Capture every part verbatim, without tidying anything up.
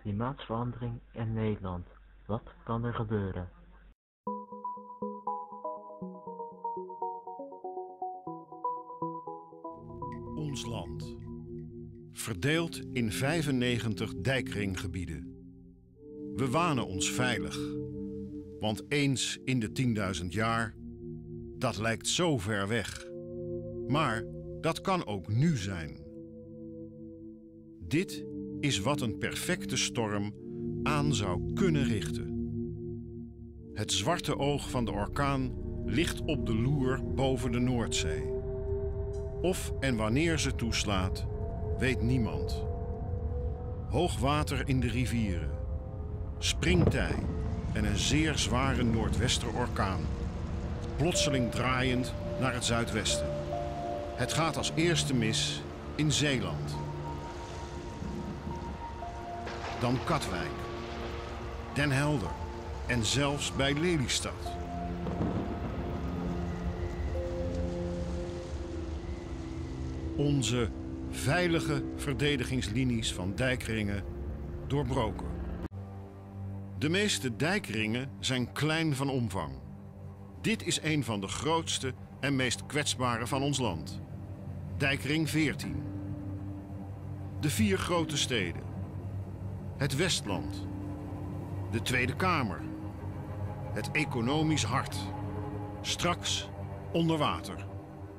Klimaatverandering in Nederland. Wat kan er gebeuren? Ons land. Verdeeld in vijfennegentig dijkringgebieden. We wanen ons veilig. Want eens in de tienduizend jaar, dat lijkt zo ver weg. Maar dat kan ook nu zijn. Dit is wat een perfecte storm aan zou kunnen richten. Het zwarte oog van de orkaan ligt op de loer boven de Noordzee. Of en wanneer ze toeslaat, weet niemand. Hoogwater in de rivieren, springtij en een zeer zware noordwesterorkaan, plotseling draaiend naar het zuidwesten. Het gaat als eerste mis in Zeeland. Dan Katwijk, Den Helder en zelfs bij Lelystad. Onze veilige verdedigingslinies van dijkringen doorbroken. De meeste dijkringen zijn klein van omvang. Dit is een van de grootste en meest kwetsbare van ons land. Dijkring veertien. De vier grote steden. Het Westland. De Tweede Kamer. Het economisch hart. Straks onder water.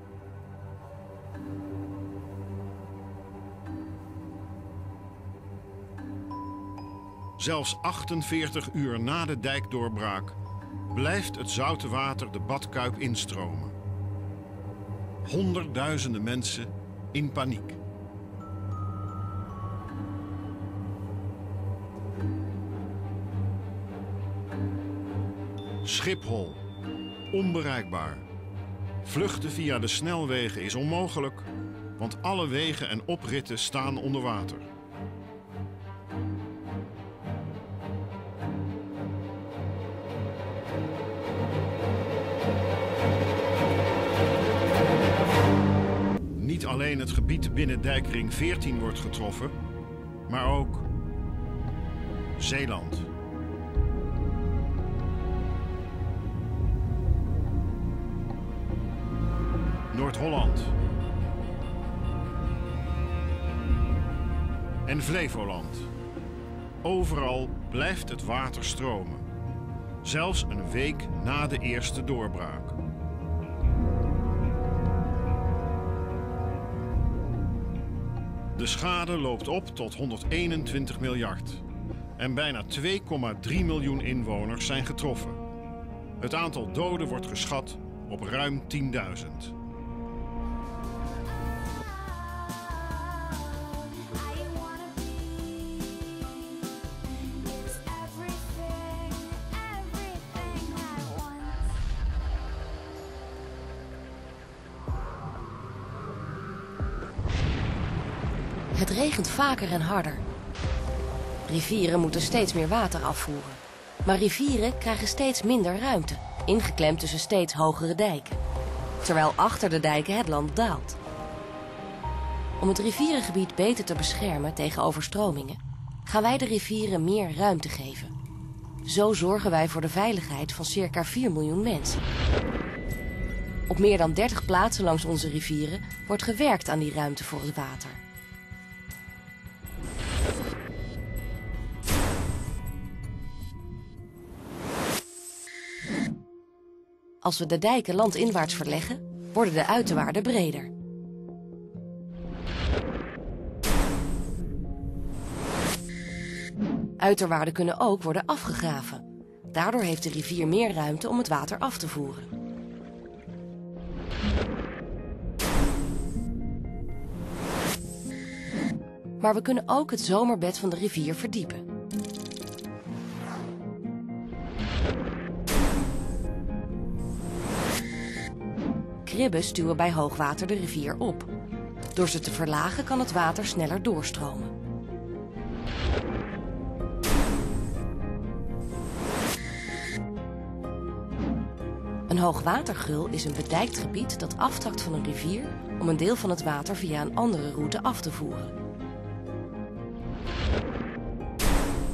Zelfs achtenveertig uur na de dijkdoorbraak blijft het zoute water de badkuip instromen. Honderdduizenden mensen in paniek. Schiphol, onbereikbaar. Vluchten via de snelwegen is onmogelijk, want alle wegen en opritten staan onder water. Niet alleen het gebied binnen dijkring veertien wordt getroffen, maar ook Zeeland. Noord-Holland. En Flevoland. Overal blijft het water stromen. Zelfs een week na de eerste doorbraak. De schade loopt op tot honderdeenentwintig miljard. En bijna twee komma drie miljoen inwoners zijn getroffen. Het aantal doden wordt geschat op ruim tienduizend. Het regent vaker en harder. Rivieren moeten steeds meer water afvoeren. Maar rivieren krijgen steeds minder ruimte, ingeklemd tussen steeds hogere dijken. Terwijl achter de dijken het land daalt. Om het rivierengebied beter te beschermen tegen overstromingen, gaan wij de rivieren meer ruimte geven. Zo zorgen wij voor de veiligheid van circa vier miljoen mensen. Op meer dan dertig plaatsen langs onze rivieren wordt gewerkt aan die ruimte voor het water. Als we de dijken landinwaarts verleggen, worden de uiterwaarden breder. Uiterwaarden kunnen ook worden afgegraven. Daardoor heeft de rivier meer ruimte om het water af te voeren. Maar we kunnen ook het zomerbed van de rivier verdiepen. Kribben stuwen bij hoogwater de rivier op. Door ze te verlagen kan het water sneller doorstromen. Een hoogwatergeul is een bedijkt gebied dat aftakt van een rivier om een deel van het water via een andere route af te voeren.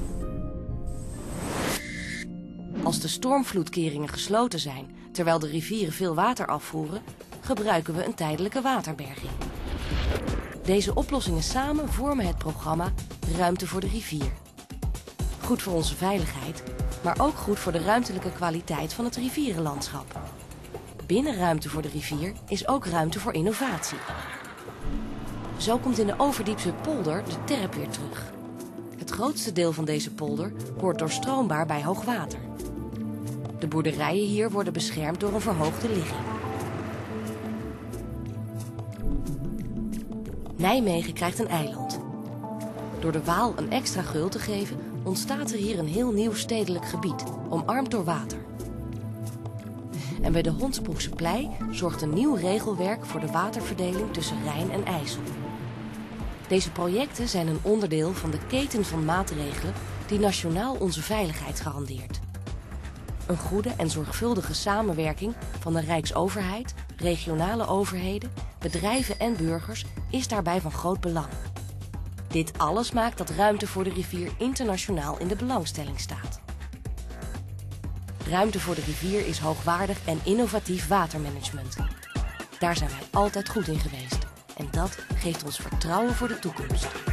Als de stormvloedkeringen gesloten zijn, terwijl de rivieren veel water afvoeren, gebruiken we een tijdelijke waterberging. Deze oplossingen samen vormen het programma Ruimte voor de Rivier. Goed voor onze veiligheid, maar ook goed voor de ruimtelijke kwaliteit van het rivierenlandschap. Binnen Ruimte voor de Rivier is ook ruimte voor innovatie. Zo komt in de Overdiepse polder de Terp weer terug. Het grootste deel van deze polder wordt doorstroombaar bij hoogwater. De boerderijen hier worden beschermd door een verhoogde ligging. Nijmegen krijgt een eiland. Door de Waal een extra geul te geven, ontstaat er hier een heel nieuw stedelijk gebied, omarmd door water. En bij de Hondsbroekse Plei zorgt een nieuw regelwerk voor de waterverdeling tussen Rijn en IJssel. Deze projecten zijn een onderdeel van de keten van maatregelen die nationaal onze veiligheid garandeert. Een goede en zorgvuldige samenwerking van de Rijksoverheid, regionale overheden, bedrijven en burgers is daarbij van groot belang. Dit alles maakt dat Ruimte voor de Rivier internationaal in de belangstelling staat. Ruimte voor de Rivier is hoogwaardig en innovatief watermanagement. Daar zijn wij altijd goed in geweest. En dat geeft ons vertrouwen voor de toekomst.